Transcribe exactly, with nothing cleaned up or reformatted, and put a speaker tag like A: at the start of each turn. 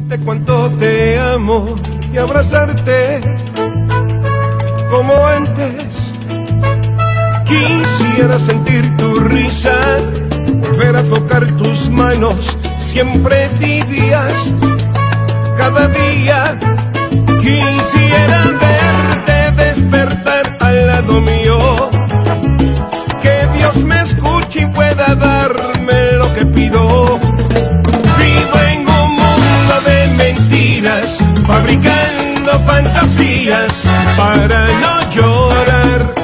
A: decirte cuánto te amo y abrazarte como antes. Quisiera sentir tu risa, volver a tocar tus manos, siempre tibias, cada día. Quisiera verte despertar al lado mío, que Dios me escuche y pueda darme lo que pido. Vivo en un mundo de mentiras, fabricando fantasías para no llorar.